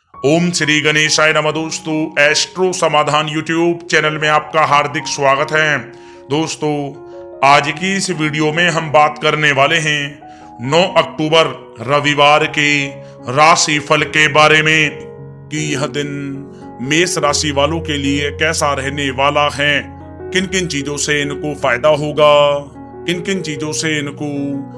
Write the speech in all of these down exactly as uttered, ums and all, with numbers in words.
ओम श्री गणेशाय नमः। दोस्तों, एस्ट्रो समाधान यूट्यूब चैनल में आपका हार्दिक स्वागत है। दोस्तों, आज की इस वीडियो में हम बात करने वाले हैं नौ अक्टूबर रविवार के राशि फल के बारे में कि यह दिन मेष राशि वालों के लिए कैसा रहने वाला है, किन किन चीजों से इनको फायदा होगा, किन किन चीजों से इनको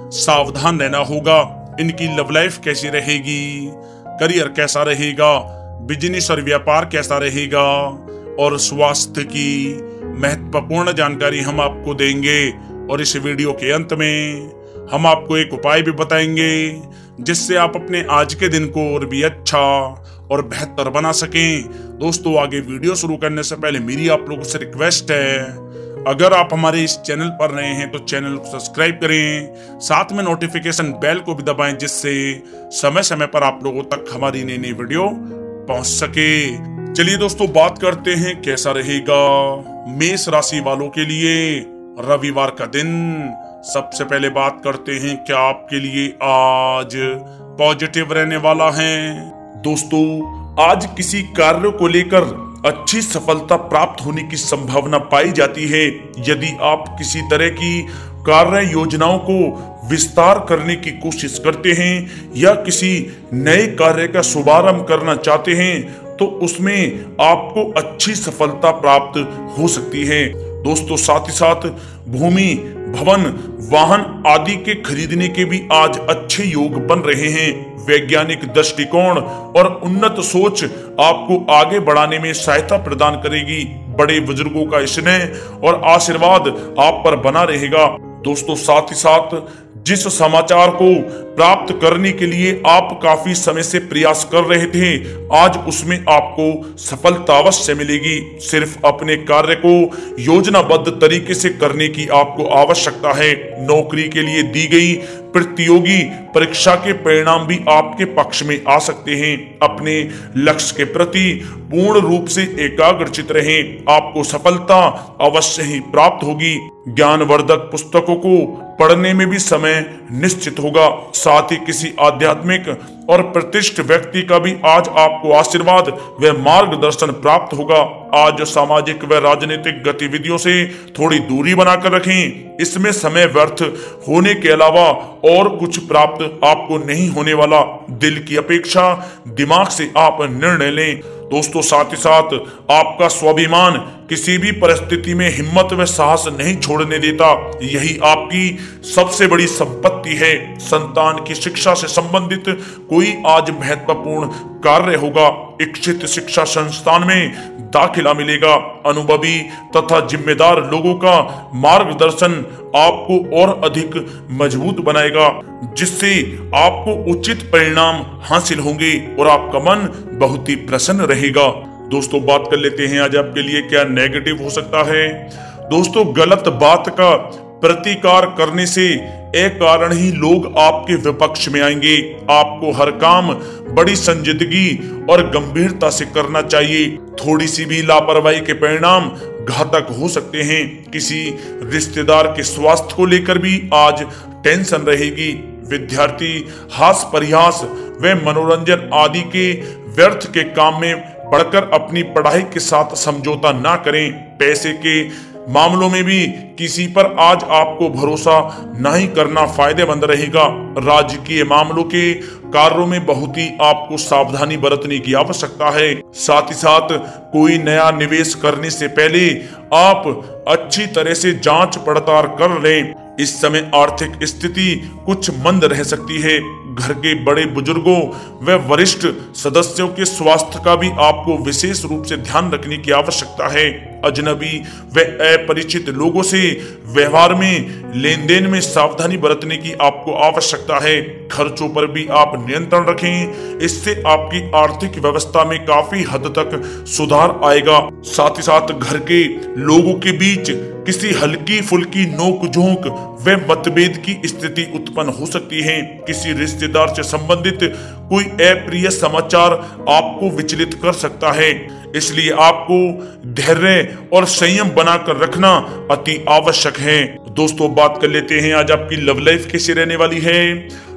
सावधान रहना होगा, इनकी लव लाइफ कैसी रहेगी, करियर कैसा रहेगा, बिजनेस और व्यापार कैसा रहेगा और स्वास्थ्य की महत्वपूर्ण जानकारी हम आपको देंगे। और इस वीडियो के अंत में हम आपको एक उपाय भी बताएंगे जिससे आप अपने आज के दिन को और भी अच्छा और बेहतर बना सकें। दोस्तों, आगे वीडियो शुरू करने से पहले मेरी आप लोगों से रिक्वेस्ट है, अगर आप हमारे इस चैनल पर नए हैं तो चैनल को सब्सक्राइब करें, साथ में नोटिफिकेशन बेल को भी दबाएं जिससे समय समय पर आप लोगों तक हमारी नई नई वीडियो पहुंच सके। चलिए दोस्तों, बात करते हैं कैसा रहेगा मेष राशि वालों के लिए रविवार का दिन। सबसे पहले बात करते हैं क्या आपके लिए आज पॉजिटिव रहने वाला है। दोस्तों, आज किसी कार्य को लेकर अच्छी सफलता प्राप्त होने की संभावना पाई जाती है। यदि आप किसी तरह की कार्य योजनाओं को विस्तार करने की कोशिश करते हैं या किसी नए कार्य का शुभारंभ करना चाहते हैं तो उसमें आपको अच्छी सफलता प्राप्त हो सकती है। दोस्तों, साथ ही साथ भूमि, भवन, वाहन आदि के खरीदने के भी आज अच्छे योग बन रहे हैं। वैज्ञानिक दृष्टिकोण और उन्नत सोच आपको आगे बढ़ाने में सहायता प्रदान करेगी। बड़े बुजुर्गों का स्नेह और आशीर्वाद आप पर बना रहेगा। दोस्तों, साथ ही साथ जिस समाचार को प्राप्त करने के लिए आप काफी समय से प्रयास कर रहे थे, आज उसमें आपको सफलता अवश्य मिलेगी। सिर्फ अपने कार्य को योजनाबद्ध तरीके से करने की आपको आवश्यकता है। नौकरी के लिए दी गई प्रतियोगी परीक्षा के परिणाम भी आपके पक्ष में आ सकते हैं। अपने लक्ष्य के प्रति पूर्ण रूप से एकाग्रचित रहें, आपको सफलता अवश्य ही प्राप्त होगी। ज्ञानवर्धक पुस्तकों को पढ़ने में भी समय निश्चित होगा। साथ ही किसी आध्यात्मिक और प्रतिष्ठित व्यक्ति का भी आज आपको आशीर्वाद व मार्गदर्शन प्राप्त होगा। आज सामाजिक व राजनीतिक गतिविधियों से थोड़ी दूरी बनाकर रखें, इसमें समय व्यर्थ होने के अलावा और कुछ प्राप्त आपको नहीं होने वाला। दिल की अपेक्षा दिमाग से आप निर्णय लें। दोस्तों, साथ ही साथ आपका स्वाभिमान किसी भी परिस्थिति में हिम्मत व साहस नहीं छोड़ने देता, यही आपकी सबसे बड़ी संपत्ति है। संतान की शिक्षा से संबंधित कोई आज महत्वपूर्ण कार्य होगा। इच्छित शिक्षा संस्थान में दाखिला मिलेगा। अनुभवी तथा जिम्मेदार लोगों का मार्गदर्शन आपको और अधिक मजबूत बनाएगा, जिससे आपको उचित परिणाम हासिल होंगे और आपका मन बहुत ही प्रसन्न रहेगा। दोस्तों, बात कर लेते हैं आज आपके लिए क्या नेगेटिव हो सकता है। दोस्तों, गलत बात का प्रतिकार करने से एक कारण ही लोग आपके विपक्ष में आएंगे। आपको हर काम बड़ी संजीदगी और गंभीरता से करना चाहिए। थोड़ी सी भी लापरवाही के परिणाम घातक हो सकते हैं। किसी रिश्तेदार के स्वास्थ्य को लेकर भी आज टेंशन रहेगी। विद्यार्थी हास परिहास व मनोरंजन आदि के व्यर्थ के काम में बढ़कर अपनी पढ़ाई के साथ समझौता ना करें। पैसे के मामलों में भी किसी पर आज आपको भरोसा नहीं करना फायदेमंद रहेगा। राजकीय मामलों के कार्यों में बहुत ही आपको सावधानी बरतने की आवश्यकता है। साथ ही साथ कोई नया निवेश करने से पहले आप अच्छी तरह से जांच पड़ताल कर लें। इस समय आर्थिक स्थिति कुछ मंद रह सकती है। घर के बड़े बुजुर्गों व वरिष्ठ सदस्यों के स्वास्थ्य का भी आपको विशेष रूप से ध्यान रखने की आवश्यकता है। अजनबी व अपरिचित लोगों से व्यवहार में, लेन देन में सावधानी बरतने की आपको आवश्यकता है। खर्चों पर भी आप नियंत्रण रखें, इससे आपकी आर्थिक व्यवस्था में काफी हद तक सुधार आएगा। साथ ही साथ घर के लोगों के बीच किसी हल्की फुल्की नोक झोंक व मतभेद की स्थिति उत्पन्न हो सकती है। किसी रिश्तेदार से संबंधित कोई अप्रिय समाचार आपको विचलित कर सकता है, इसलिए आपको धैर्य और संयम बनाकर रखना अति आवश्यक है। दोस्तों, बात कर लेते हैं आज आपकी लव लाइफ कैसी रहने वाली है।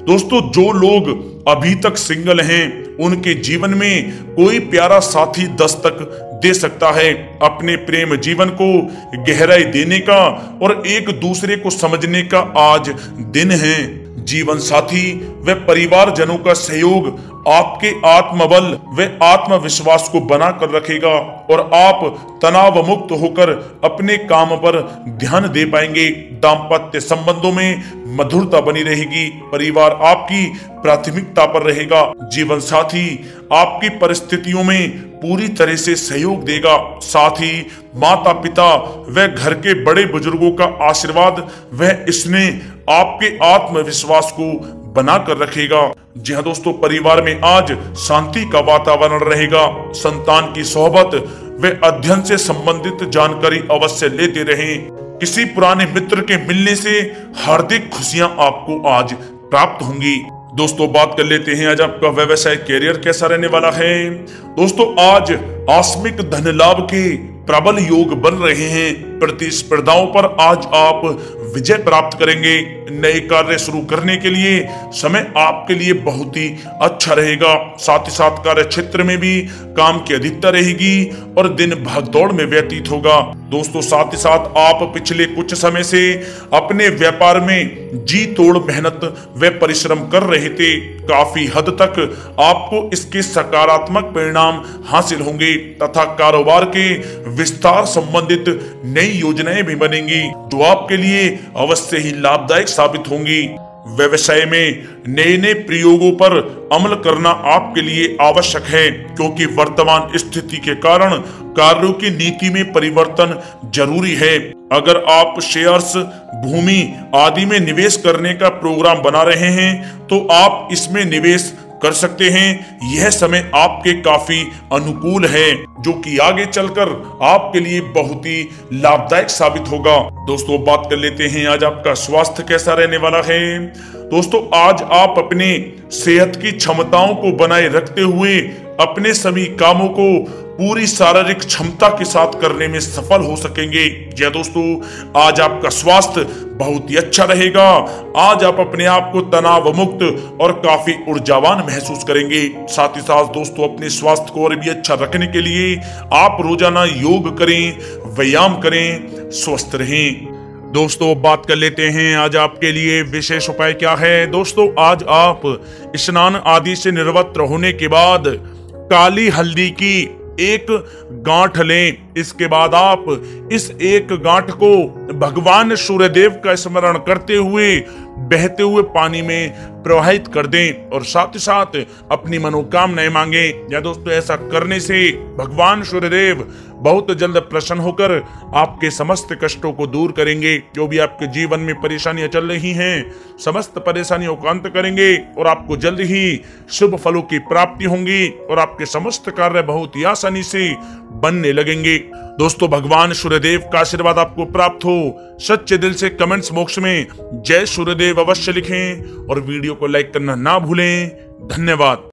दोस्तों जो लोग अभी तक सिंगल हैं उनके जीवन में कोई प्यारा साथी दस्तक दे सकता है। अपने प्रेम जीवन को गहराई देने का और एक दूसरे को समझने का आज दिन है। जीवन साथी व परिवारजनों का सहयोग आपके आत्मबल व आत्मविश्वास को बना कर रखेगा और आप तनाव मुक्त होकर अपने काम पर ध्यान दे पाएंगे। दाम्पत्य संबंधों में मधुरता बनी रहेगी। परिवार आपकी प्राथमिकता पर रहेगा। जीवन साथी आपकी परिस्थितियों में पूरी तरह से सहयोग देगा। साथ ही माता पिता व घर के बड़े बुजुर्गों का आशीर्वाद व स्नेह आपके आत्मविश्वास को बना कर रखेगा। जी हाँ दोस्तों, परिवार में आज शांति का वातावरण रहेगा। संतान की सोहबत व अध्ययन से संबंधित जानकारी अवश्य लेते रहें। किसी पुराने मित्र के मिलने से हार्दिक खुशियां आपको आज प्राप्त होंगी। दोस्तों बात कर लेते हैं आज आपका व्यवसाय कैरियर कैसा रहने वाला है। दोस्तों आज आकस्मिक धन लाभ के प्रबल योग बन रहे हैं। प्रतिस्पर्धाओं पर आज आप विजय प्राप्त करेंगे। नए कार्य शुरू करने के लिए समय आपके लिए बहुत ही अच्छा रहेगा। साथ ही साथ कार्य क्षेत्र में भी काम की अधिकता रहेगी और दिन भागदौड़ में व्यतीत होगा। दोस्तों साथ ही साथ आप पिछले कुछ समय से अपने व्यापार में जी तोड़ मेहनत व परिश्रम कर रहे थे। काफी हद तक आपको इसके सकारात्मक परिणाम हासिल होंगे तथा कारोबार के विस्तार संबंधित नई योजनाएं भी बनेंगी जो आपके लिए अवश्य ही लाभदायक साबित होंगी। व्यवसाय में नए नए प्रयोगों पर अमल करना आपके लिए आवश्यक है क्योंकि वर्तमान स्थिति के कारण कार्यों की नीति में परिवर्तन जरूरी है। अगर आप शेयर्स, भूमि आदि में निवेश करने का प्रोग्राम बना रहे हैं तो आप इसमें निवेश कर सकते हैं। यह समय आपके काफी अनुकूल है जो कि आगे चलकर आपके लिए बहुत ही लाभदायक साबित होगा। दोस्तों बात कर लेते हैं आज आपका स्वास्थ्य कैसा रहने वाला है। दोस्तों आज आप अपने सेहत की क्षमताओं को बनाए रखते हुए अपने सभी कामों को पूरी शारीरिक क्षमता के साथ करने में सफल हो सकेंगे। जी दोस्तों आज आपका स्वास्थ्य बहुत ही अच्छा रहेगा। आज आप अपने आप को तनाव मुक्त और काफी ऊर्जावान महसूस करेंगे। साथ ही साथ दोस्तों अपने स्वास्थ्य को और भी अच्छा रखने के लिए आप रोजाना योग करें, व्यायाम करें, स्वस्थ रहें। दोस्तों बात कर लेते हैं आज आपके लिए विशेष उपाय क्या है। दोस्तों आज आप स्नान आदि से निवृत्त होने के बाद काली हल्दी की एक गांठ लें। इसके बाद आप इस एक गांठ को भगवान सूर्यदेव का स्मरण करते हुए बहते हुए पानी में प्रवाहित कर दें और साथ ही साथ अपनी मनोकामनाएं मांगे। या दोस्तों ऐसा करने से भगवान सूर्यदेव बहुत जल्द प्रसन्न होकर आपके समस्त कष्टों को दूर करेंगे। जो भी आपके जीवन में परेशानियां चल रही हैं समस्त परेशानियों को अंत करेंगे और आपको जल्द ही शुभ फलों की प्राप्ति होंगी और आपके समस्त कार्य बहुत ही आसानी से बनने लगेंगे। दोस्तों भगवान सूर्यदेव का आशीर्वाद आपको प्राप्त हो। सच्चे दिल से कमेंट्स बॉक्स में जय सूर्यदेव अवश्य लिखें और वीडियो को लाइक करना ना भूलें। धन्यवाद।